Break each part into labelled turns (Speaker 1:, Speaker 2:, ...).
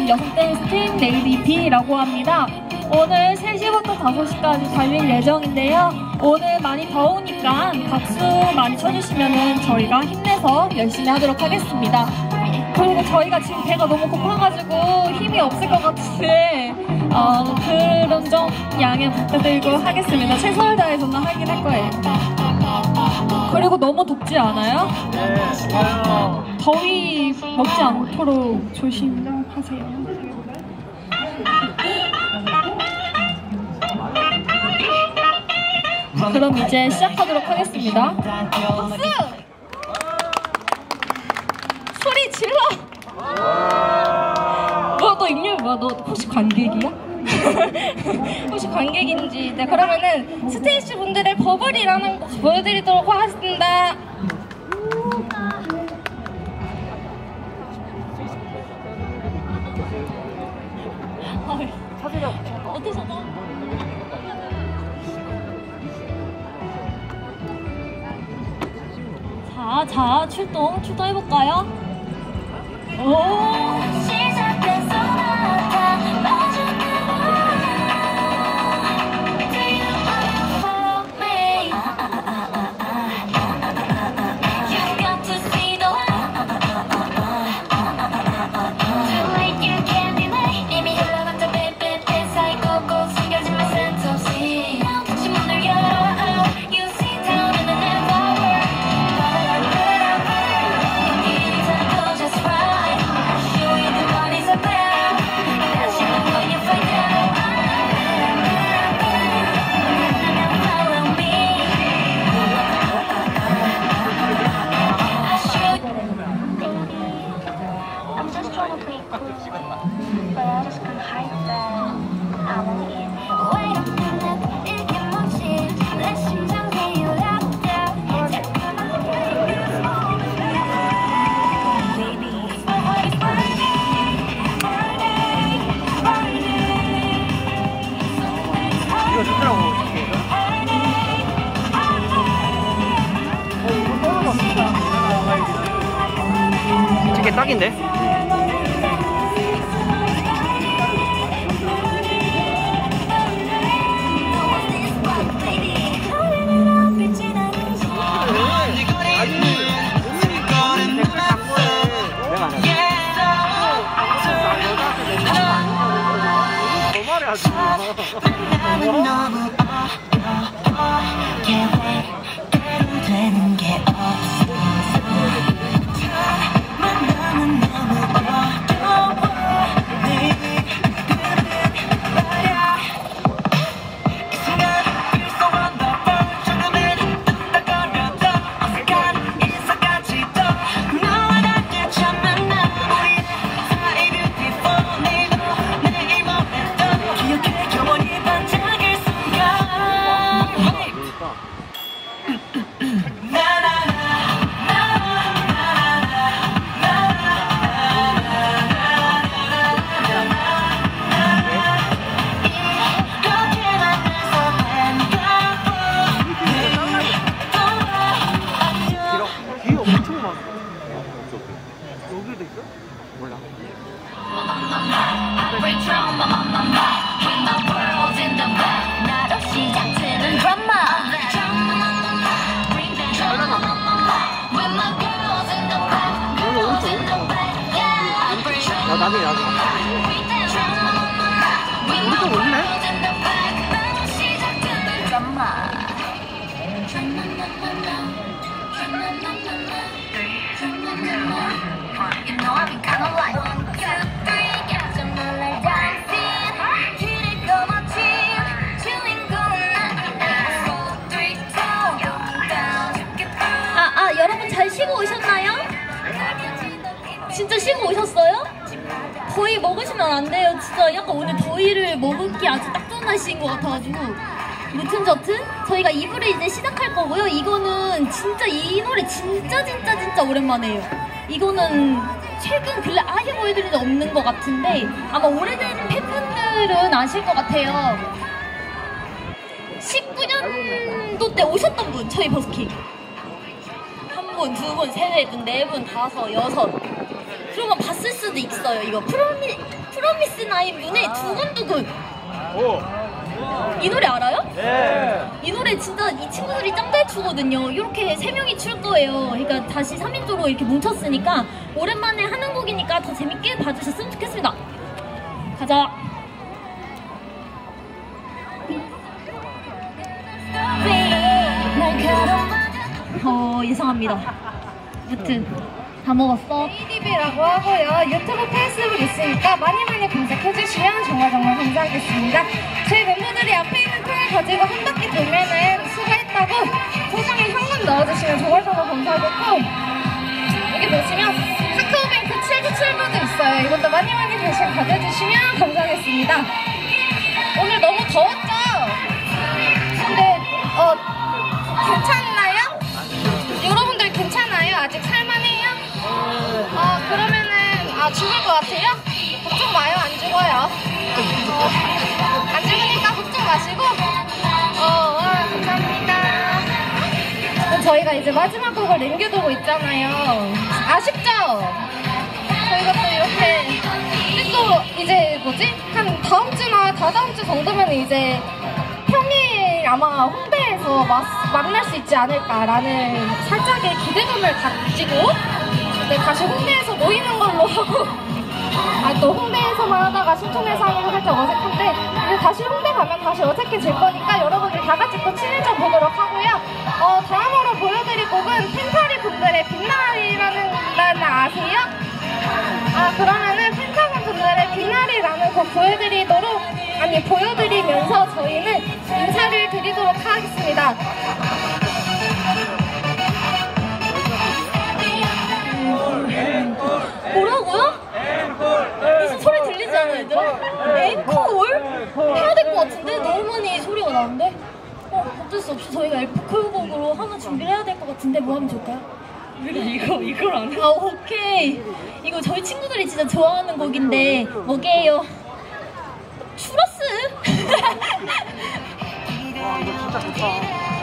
Speaker 1: 여성 댄스 팀 레이디 B라고 합니다. 오늘 3시부터 5시까지 달릴 예정인데요. 오늘 많이 더우니까 박수 많이 쳐주시면 저희가 힘내서 열심히 하도록 하겠습니다. 그리고 저희가 지금 배가 너무 고파가지고 힘이 없을 것 같은데 그런 점 양해 부탁드리고 하겠습니다. 최선을 다해서는 하긴 할 거예요. 그리고 너무 덥지 않아요?
Speaker 2: 네, 좋아요.
Speaker 1: 더위 먹지 않도록 조심하세요. 그럼 이제 시작하도록 하겠습니다. 박수! 소리 질러! 뭐야, 너 입력 뭐야? 너 혹시 관객이야? 혹시 관객인지. 네, 그러면은 스테이지 분들의 버블이라는 거 보여드리도록 하겠습니다. 어디서 나? 자, 출동해볼까요? 오!
Speaker 2: 이게 딱인데? 나중에 우리 또 올리네?
Speaker 1: 여러분 잘 쉬고 오셨나요? 진짜 쉬고 오셨어요? 더위 먹으시면 안 돼요. 진짜 약간 오늘 더위를 먹기 아주 딱 좋은 날씨인 것 같아가지고. 무튼 저튼 저희가 2부를 이제 시작할 거고요. 이거는 진짜 이 노래 진짜 오랜만이에요. 이거는 최근 근래 아예 보여드린 적 없는 것 같은데 아마 오래된 팬분들은 아실 것 같아요. 19년도 때 오셨던 분, 저희 버스킹. 1분, 2분, 3분, 4분, 5분, 6. 그러면 봤을 수도 있어요. 이거 프로미스 나인 분의 두근두근. 이 노래 알아요?
Speaker 2: 네.
Speaker 1: 이 노래 진짜 이 친구들이 짱 잘 추거든요. 이렇게 3명이 출 거예요. 그러니까 다시 3인조로 이렇게 뭉쳤으니까 오랜만에 하는 곡이니까 더 재밌게 봐주셨으면 좋겠습니다. 가자. 예상합니다. 여튼 다 먹었어.
Speaker 3: ADB라고 하고요. 유튜브, 페이스북 있으니까 많이 검색해주시면 정말 감사하겠습니다. 저희 멤버들이 앞에 있는 콩을 가지고 한 바퀴 돌면은 수고했다고 소정에 현금 넣어주시면 정말 감사하겠고, 여기 보시면 카카오뱅크 797번도 있어요. 이것도 많이 관심 가져주시면 감사하겠습니다. 오늘 너무 더웠죠? 근데 괜찮나요? 여러분들 괜찮아요? 아직 살만해요? 그러면은 죽을 것 같아요? 걱정 마요. 안 죽어요. 안 죽으니까 걱정 마시고 감사합니다. 저희가 이제 마지막 곡을 남겨두고 있잖아요. 아쉽죠? 저희가 또 이렇게 또 이제 한 다음 주나 다다음 주 정도면 이제 평일 아마 홍대에서 만날 수 있지 않을까라는 살짝의 기대감을 가지고 다시 홍대에서 모이는 걸로 하고, 또 홍대에서만 하다가 신촌에서 하는 거 살짝 어색한데 이제 다시 홍대 가면 다시 어색해질 거니까 여러분들 다 같이 또 친해져 보도록 하고요. 다음으로 보여드릴 곡은 펜타리 분들의 빛날이라는 날 아세요? 그러면은 펜타곤 분들의 빛날이라는 곡 보여드리면서 저희는 인사를 드리도록 하겠습니다.
Speaker 1: 뭐라고요? 무슨 소리 들리지 않아, 얘들아? 앵콜? 해야 될 것 같은데? 너무 많이 소리가 나는데? 어쩔 수 없이 저희가 앵콜곡으로 하나 준비를 해야 될 것 같은데 뭐 하면 좋을까요?
Speaker 2: 이걸 안 해?
Speaker 1: 오케이. 이거 저희 친구들이 진짜 좋아하는 곡인데 뭐게요? 추러스?
Speaker 2: 와, 이거 진짜 좋다.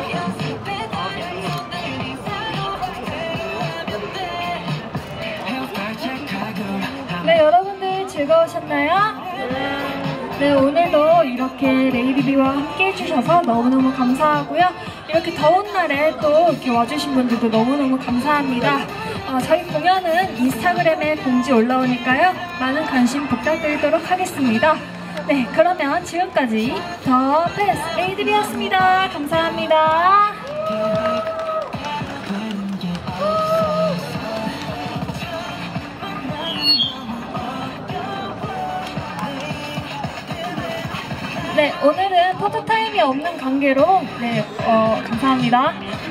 Speaker 3: 네, 여러분들 즐거우셨나요? 네, 오늘도 이렇게 레이디비와 함께 해주셔서 너무너무 감사하고요. 이렇게 더운 날에 또 이렇게 와주신 분들도 너무너무 감사합니다. 저희 공연은 인스타그램에 공지 올라오니까요. 많은 관심 부탁드리도록 하겠습니다. 네, 그러면 지금까지 더 베스트 레이디비였습니다. 감사합니다. 네, 오늘은 포토타임이 없는 관계로 감사합니다.